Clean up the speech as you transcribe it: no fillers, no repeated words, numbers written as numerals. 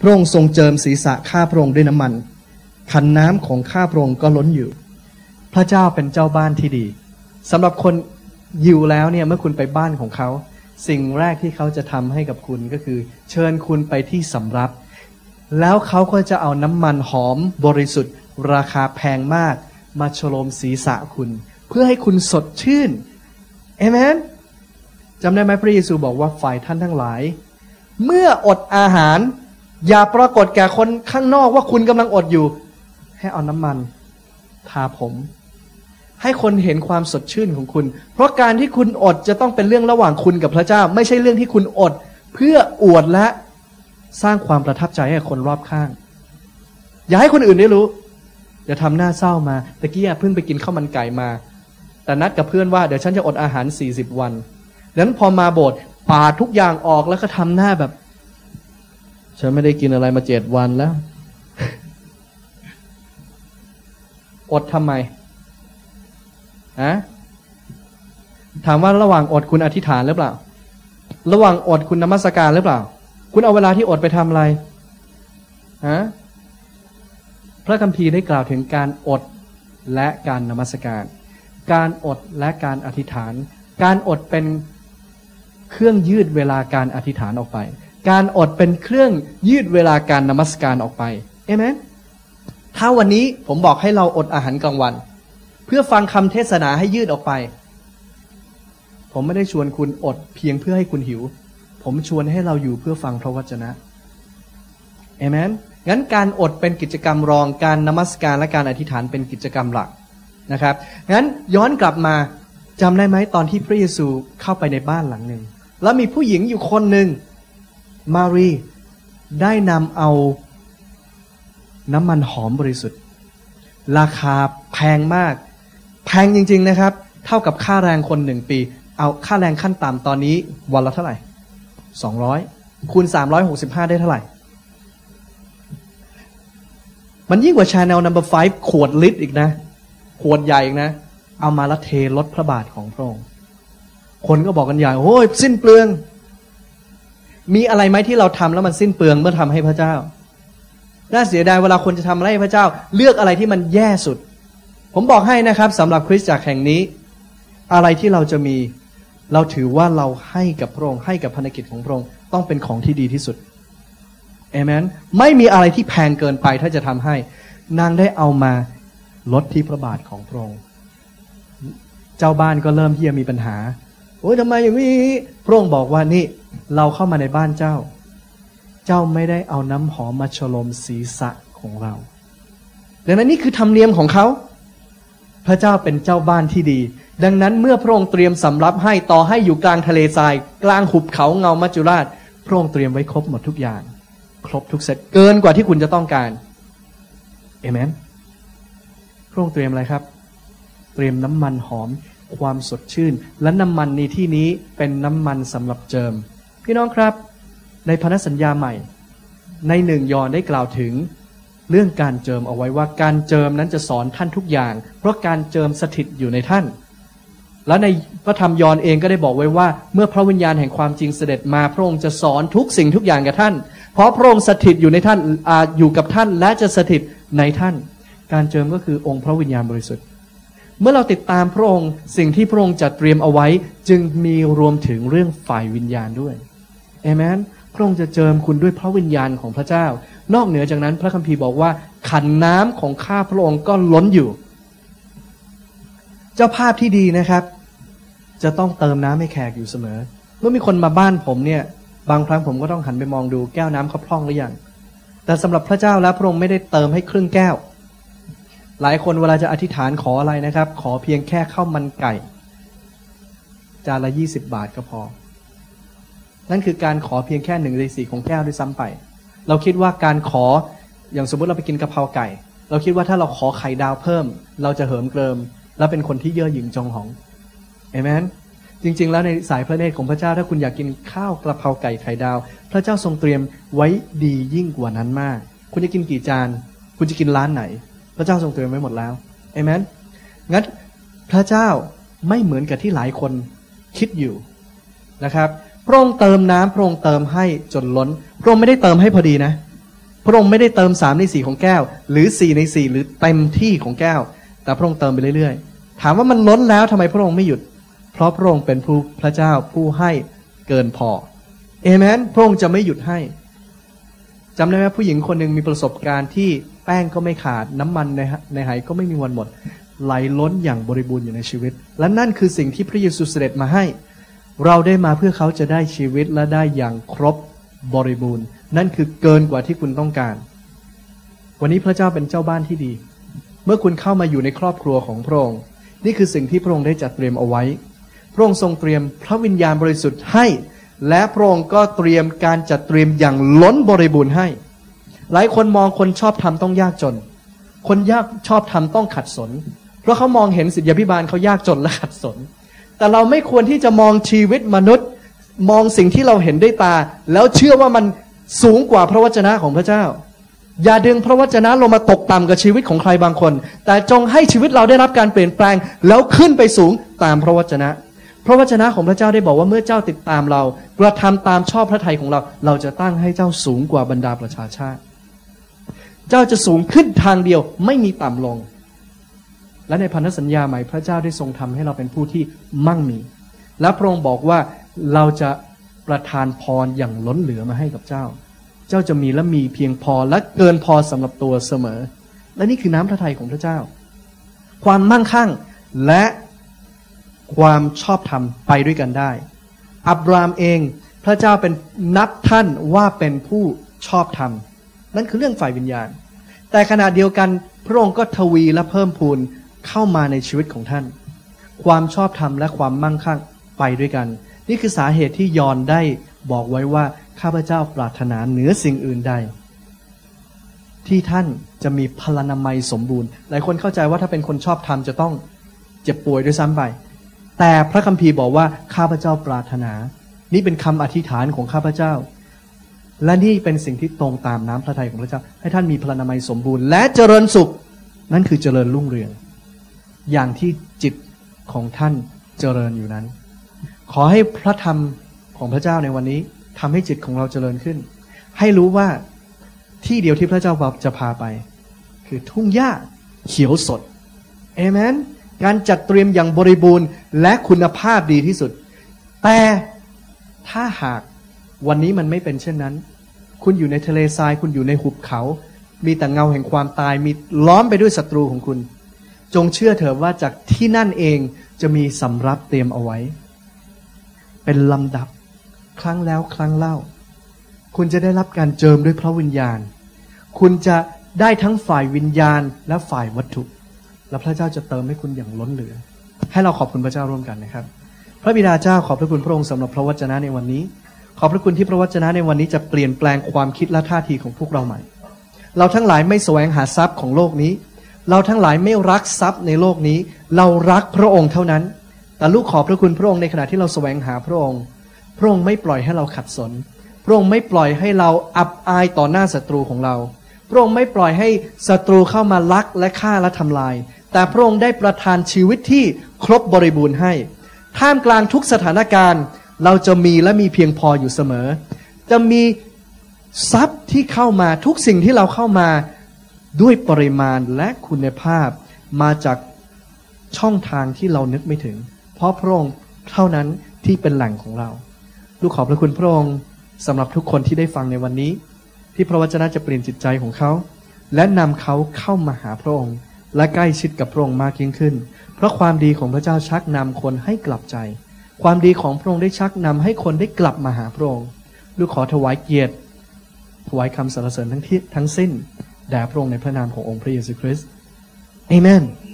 พระองค์ทรงเจิมศีรษะข้าพระองค์ด้วยน้ำมันขันน้ำของข้าพระองค์ก็ล้นอยู่พระเจ้าเป็นเจ้าบ้านที่ดีสำหรับคนอยู่แล้วเนี่ยเมื่อคุณไปบ้านของเขาสิ่งแรกที่เขาจะทำให้กับคุณก็คือเชิญคุณไปที่สำรับแล้วเขาก็จะเอาน้ำมันหอมบริสุทธิ์ราคาแพงมากมาโฉลมศีรษะคุณเพื่อให้คุณสดชื่นเอเมนจำได้ไหมพระเยซูบอกว่าฝ่ายท่านทั้งหลายเมื่ออดอาหารอย่าปรากฏแก่คนข้างนอกว่าคุณกำลังอดอยู่ให้เอาน้ำมันทาผมให้คนเห็นความสดชื่นของคุณเพราะการที่คุณอดจะต้องเป็นเรื่องระหว่างคุณกับพระเจ้าไม่ใช่เรื่องที่คุณอดเพื่ออวดและสร้างความประทับใจให้คนรอบข้างอย่าให้คนอื่นได้รู้อย่าทำหน้าเศร้ามาตะกี้เพิ่งไปกินข้าวมันไก่มาแต่นัดกับเพื่อนว่าเดี๋ยวฉันจะอดอาหาร40 วันดังนั้นพอมาโบสถ์ปาดทุกอย่างออกแล้วก็ทำหน้าแบบฉันไม่ได้กินอะไรมา7 วันแล้ว อดทำไมถามว่าระหว่างอดคุณอธิษฐานหรือเปล่าระหว่างอดคุณนมัสการหรือเปล่าคุณเอาเวลาที่อดไปทำอะไรพระคัมภีร์ได้กล่าวถึงการอดและการนมัสการการอดและการอธิษฐานการอดเป็นเครื่องยืดเวลาการอธิษฐานออกไปการอดเป็นเครื่องยืดเวลาการนมัสการออกไปเอเมนถ้าวันนี้ผมบอกให้เราอดอาหารกลางวันเพื่อฟังคำเทศนาให้ยืดออกไปผมไม่ได้ชวนคุณอดเพียงเพื่อให้คุณหิวผมชวนให้เราอยู่เพื่อฟังพระวจนะเอเมนงั้นการอดเป็นกิจกรรมรองการนมัสการและการอธิษฐานเป็นกิจกรรมหลักนะครับงั้นย้อนกลับมาจำได้ไหมตอนที่พระเยซูเข้าไปในบ้านหลังหนึ่งแล้วมีผู้หญิงอยู่คนหนึ่งมารีได้นำเอาน้ำมันหอมบริสุทธิ์ราคาแพงมากแพงจริงๆนะครับเท่ากับค่าแรงคน1 ปีเอาค่าแรงขั้นต่ำตอนนี้วันละเท่าไหร่200คูณ365ได้เท่าไหร่มันยิ่งกว่า Chanel No. 5 ขวดลิตรอีกนะขวดใหญ่อีกนะเอามาละเทลดพระบาทของพระองค์คนก็บอกกันใหญ่โอ้ยสิ้นเปลืองมีอะไรไหมที่เราทำแล้วมันสิ้นเปลืองเมื่อทำให้พระเจ้าน่าเสียดายเวลาคนจะทำอะไรให้พระเจ้าเลือกอะไรที่มันแย่สุดผมบอกให้นะครับสำหรับคริสตจักรแห่งนี้อะไรที่เราจะมีเราถือว่าเราให้กับพระองค์ให้กับภารกิจของพระองค์ต้องเป็นของที่ดีที่สุดเอเมนไม่มีอะไรที่แพงเกินไปถ้าจะทำให้นางได้เอามาลดที่พระบาทของพระองค์เจ้าบ้านก็เริ่มที่จะมีปัญหาโอ้ยทำไมอย่างนี้พระองค์บอกว่านี่เราเข้ามาในบ้านเจ้าไม่ได้เอาน้ำหอมมาโฉลมศีรษะของเราดังนั้นนี่คือธรรมเนียมของเขาพระเจ้าเป็นเจ้าบ้านที่ดีดังนั้นเมื่อพระองค์เตรียมสำรับให้ต่อให้อยู่กลางทะเลทรายกลางหุบเขาเงามัจจุราชพระองค์เตรียมไว้ครบหมดทุกอย่างครบทุกเซตเกินกว่าที่คุณจะต้องการเอเมนพระองค์เตรียมอะไรครับเตรียมน้ำมันหอมความสดชื่นและน้ำมันในที่นี้เป็นน้ำมันสำหรับเจิมพี่น้องครับในพันธสัญญาใหม่ใน1 ยอห์นได้กล่าวถึงเรื่องการเจิมเอาไว้ว่าการเจิมนั้นจะสอนท่านทุกอย่างเพราะการเจิมสถิตอยู่ในท่านและในพระธรรมยอห์นเองก็ได้บอกไว้ว่าเมื่อพระวิญญาณแห่งความจริงเสด็จมาพระองค์จะสอนทุกสิ่งทุกอย่างกับท่านเพราะพระองค์สถิตอยู่ในท่านอยู่กับท่านและจะสถิตในท่านการเจิมก็คือองค์พระวิญญาณบริสุทธิ์เมื่อเราติดตามพระองค์สิ่งที่พระองค์จัดเตรียมเอาไว้จึงมีรวมถึงเรื่องฝ่ายวิญญาณด้วยเอเมนพระองค์จะเจิมคุณด้วยพระวิญญาณของพระเจ้านอกเหนือจากนั้นพระคัมภีร์บอกว่าขันน้ำของข้าพระองค์ก็ล้นอยู่เจ้าภาพที่ดีนะครับจะต้องเติมน้ำให้แขกอยู่เสมอเมื่อมีคนมาบ้านผมเนี่ยบางครั้งผมก็ต้องหันไปมองดูแก้วน้ำเขาพร่องหรือยังแต่สำหรับพระเจ้าแล้วพระองค์ไม่ได้เติมให้ครึ่งแก้วหลายคนเวลาจะอธิษฐานขออะไรนะครับขอเพียงแค่ข้าวมันไก่จานละ20 บาทก็พอนั่นคือการขอเพียงแค่1 ใน 4ของแก้วด้วยซ้ำไปเราคิดว่าการขออย่างสมมติเราไปกินกะเพราไก่เราคิดว่าถ้าเราขอไข่ดาวเพิ่มเราจะเหิมเกริมและเป็นคนที่เย่อหยิ่งจองหองเอเมนจริงๆแล้วในสายพระเนตรของพระเจ้าถ้าคุณอยากกินข้าวกะเพราไก่ไข่ดาวพระเจ้าทรงเตรียมไว้ดียิ่งกว่านั้นมากคุณจะกินกี่จานคุณจะกินร้านไหนพระเจ้าทรงเตรียมไว้หมดแล้วเอเมนงั้นพระเจ้าไม่เหมือนกับที่หลายคนคิดอยู่นะครับพระองค์เติมน้ำพระองค์เติมให้จนล้นพระองค์ไม่ได้เติมให้พอดีนะพระองค์ไม่ได้เติม3 ใน 4ของแก้วหรือ4 ใน 4หรือเต็มที่ของแก้วแต่พระองค์เติมไปเรื่อยๆถามว่ามันล้นแล้วทำไมพระองค์ไม่หยุดเพราะพระองค์เป็นพระเจ้าผู้ให้เกินพอเอเมนพระองค์จะไม่หยุดให้จำได้ไหมผู้หญิงคนหนึ่งมีประสบการณ์ที่แป้งก็ไม่ขาดน้ำมันในไหก็ไม่มีวันหมดไหลล้นอย่างบริบูรณ์อยู่ในชีวิตและนั่นคือสิ่งที่พระเยซูเสด็จมาให้เราได้มาเพื่อเขาจะได้ชีวิตและได้อย่างครบบริบูรณ์นั่นคือเกินกว่าที่คุณต้องการวันนี้พระเจ้าเป็นเจ้าบ้านที่ดีเมื่อคุณเข้ามาอยู่ในครอบครัวของพระองค์นี่คือสิ่งที่พระองค์ได้จัดเตรียมเอาไว้พระองค์ทรงเตรียมพระวิญญาณบริสุทธิ์ให้และพระองค์ก็เตรียมการจัดเตรียมอย่างล้นบริบูรณ์ให้หลายคนมองคนชอบธรรมต้องยากจนคนยากชอบธรรมต้องขัดสนเพราะเขามองเห็นศิษยาภิบาลเขายากจนและขัดสนแต่เราไม่ควรที่จะมองชีวิตมนุษย์มองสิ่งที่เราเห็นด้วยตาแล้วเชื่อว่ามันสูงกว่าพระวจนะของพระเจ้าอย่าดึงพระวจนะลงมาตกต่ำกับชีวิตของใครบางคนแต่จงให้ชีวิตเราได้รับการเปลี่ยนแปลงแล้วขึ้นไปสูงตามพระวจนะพระวจนะของพระเจ้าได้บอกว่าเมื่อเจ้าติดตามเรากระทำตามชอบพระทัยของเราเราจะตั้งให้เจ้าสูงกว่าบรรดาประชาชาติเจ้าจะสูงขึ้นทางเดียวไม่มีต่ำลงและในพันธสัญญาใหม่พระเจ้าได้ทรงทำให้เราเป็นผู้ที่มั่งมีและพระองค์บอกว่าเราจะประทานพรอย่างล้นเหลือมาให้กับเจ้าเจ้าจะมีและมีเพียงพอและเกินพอสำหรับตัวเสมอและนี่คือน้ำพระทัยของพระเจ้าความมั่งคั่งและความชอบธรรมไปด้วยกันได้อับรามเองพระเจ้าเป็นนับท่านว่าเป็นผู้ชอบธรรมนั่นคือเรื่องฝ่ายวิญญาณแต่ขณะเดียวกันพระองค์ก็ทวีและเพิ่มพูนเข้ามาในชีวิตของท่านความชอบธรรมและความมั่งคั่งไปด้วยกันนี่คือสาเหตุที่ยอห์นได้บอกไว้ว่าข้าพเจ้าปรารถนาเหนือสิ่งอื่นใดที่ท่านจะมีพลานามัยสมบูรณ์หลายคนเข้าใจว่าถ้าเป็นคนชอบธรรมจะต้องเจ็บป่วยด้วยซ้ำไปแต่พระคัมภีร์บอกว่าข้าพเจ้าปรารถนานี่เป็นคำอธิษฐานของข้าพเจ้าและนี่เป็นสิ่งที่ตรงตามน้ำพระทัยของพระเจ้าให้ท่านมีพลานามัยสมบูรณ์และเจริญสุขนั่นคือเจริญรุ่งเรืองอย่างที่จิตของท่านเจริญอยู่นั้นขอให้พระธรรมของพระเจ้าในวันนี้ทำให้จิตของเราเจริญขึ้นให้รู้ว่าที่เดียวที่พระเจ้าจะพาไปคือทุ่งหญ้าเขียวสดเอเมนการจัดเตรียมอย่างบริบูรณ์และคุณภาพดีที่สุดแต่ถ้าหากวันนี้มันไม่เป็นเช่นนั้นคุณอยู่ในทะเลทรายคุณอยู่ในหุบเขามีแต่เงาแห่งความตายมีล้อมไปด้วยศัตรูของคุณจงเชื่อเถิดว่าจากที่นั่นเองจะมีสำรับเตรียมเอาไว้เป็นลำดับครั้งแล้วครั้งเล่าคุณจะได้รับการเจิมด้วยพระวิญญาณคุณจะได้ทั้งฝ่ายวิญญาณและฝ่ายวัตถุและพระเจ้าจะเติมให้คุณอย่างล้นเหลือให้เราขอบคุณพระเจ้าร่วมกันนะครับพระบิดาเจ้าขอบพระคุณพระองค์สำหรับพระวจนะในวันนี้ขอบพระคุณที่พระวจนะในวันนี้จะเปลี่ยนแปลงความคิดและท่าทีของพวกเราใหม่เราทั้งหลายไม่แสวงหาทรัพย์ของโลกนี้เราทั้งหลายไม่รักทรัพย์ในโลกนี้เรารักพระองค์เท่านั้นแต่ลูกขอบพระคุณพระองค์ในขณะที่เราแสวงหาพระองค์พระองค์ไม่ปล่อยให้เราขัดสนพระองค์ไม่ปล่อยให้เราอับอายต่อหน้าศัตรูของเราพระองค์ไม่ปล่อยให้ศัตรูเข้ามาลักและฆ่าและทำลายแต่พระองค์ได้ประทานชีวิตที่ครบบริบูรณ์ให้ท่ามกลางทุกสถานการณ์เราจะมีและมีเพียงพออยู่เสมอจะมีทรัพย์ที่เข้ามาทุกสิ่งที่เราเข้ามาด้วยปริมาณและคุณภาพมาจากช่องทางที่เรานึกไม่ถึงเพราะพระองค์เท่านั้นที่เป็นแหล่งของเราลูกขอบพระคุณพระองค์สำหรับทุกคนที่ได้ฟังในวันนี้ที่พระวจนะจะเปลี่ยนจิตใจของเขาและนำเขาเข้ามาหาพระองค์และใกล้ชิดกับพระองค์มากยิ่งขึ้นเพราะความดีของพระเจ้าชักนำคนให้กลับใจความดีของพระองค์ได้ชักนำให้คนได้กลับมาหาพระองค์ลูกขอถวายเกียรติถวายคำสรรเสริญทั้งสิ้นแด่พระองค์ในพระนามขององค์พระเยซูคริสต์อาเมน